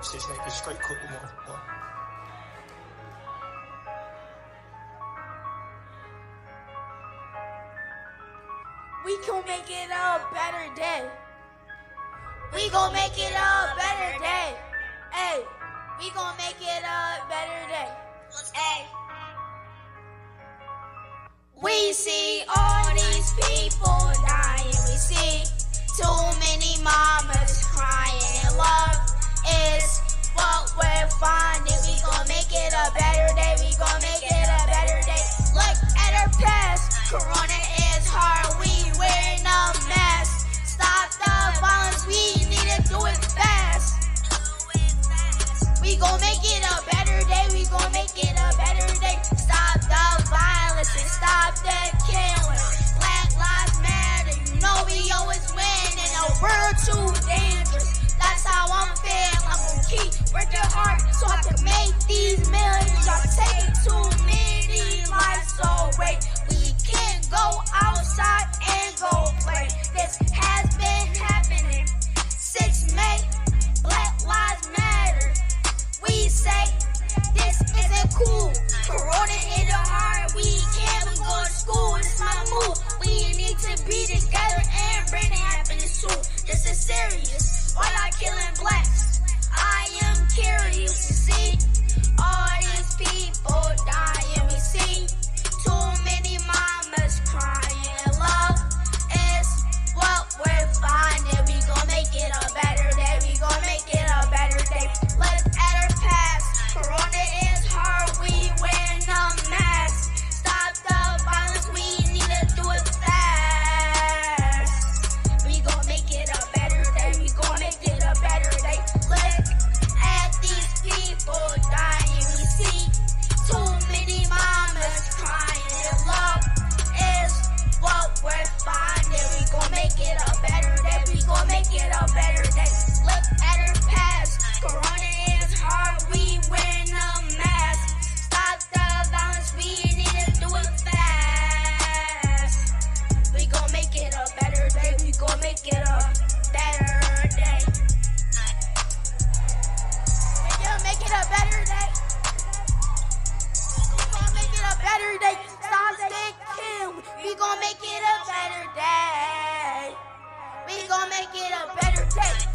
Shit's make it straight cook with more. We gon' make it a better day. We gon' make it a better day. Hey, we gon' make it a better day. Hey. We see all these people dying. We see too many mamas crying. And love is what we're finding. We gon' make it a better day. We gon' make it a better day. Look at our past. Corona is hard. We wearing a mask. Stop the violence. We need to do it fast. We gon' make it a better day. We gon' make it a better day. Stop the violence and stop the killing. Black lives matter. You know we always win in a world too dangerous. That's how I'm feeling. I'm gonna keep working hard so I can make these millions. Y'all taking too many lives away. We can't go outside and go play. This has been happening since May. Black lives matter. We say this isn't cool. Corona hit it hard. We can't even go to school. It's my move. We need to be together and bring the happiness too. This is serious. Why not killing blacks? I am curious to see all these people dying. We see too many mamas crying. Love is what we're finding. We gon' make it a better day. We gon' make it a better day. Look at our past. Corona is hard. We wearing a mask. Stop the violence. We need to do it fast. We gon' make it a better day. We gon' make it a better day. Look at these people dying. We see too many mamas crying. Love is what we're finding. We gon' make it a better day. We gon' make it a better day. Look at our past. Corona is hard. We wearing a mask. Stop the violence. We need to do it fast. We gon' make it a better day. We gon' make it a better day. Make it a better day. We gon' make it a better day. Stop thinking. We gon' make it a better day. We gon' make it a better day.